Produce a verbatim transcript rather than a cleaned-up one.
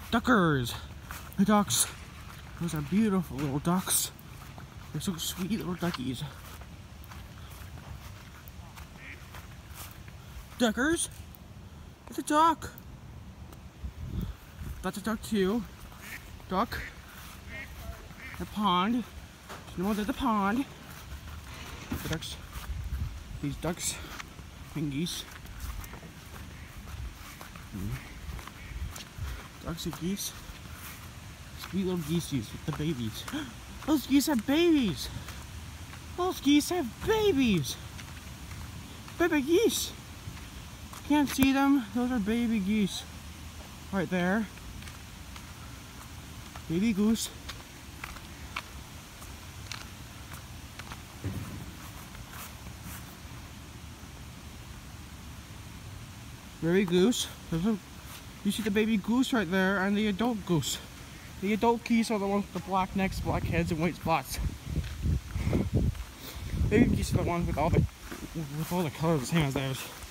duckers. The ducks. Those are beautiful little ducks. They're so sweet little duckies. Duckers? It's a duck. That's a duck too. Duck. The pond. You know, there's a pond. The ducks. These ducks and geese. Hmm. Ducks and geese. Sweet little geesies with the babies. Those geese have babies. Those geese have babies. Baby geese. Can't see them. Those are baby geese. Right there. Baby goose. Baby goose. There's a, you see the baby goose right there and the adult goose. The adult geese are the ones with the black necks, black heads, and white spots. Baby geese are the ones with all the with all the colors the same as theirs.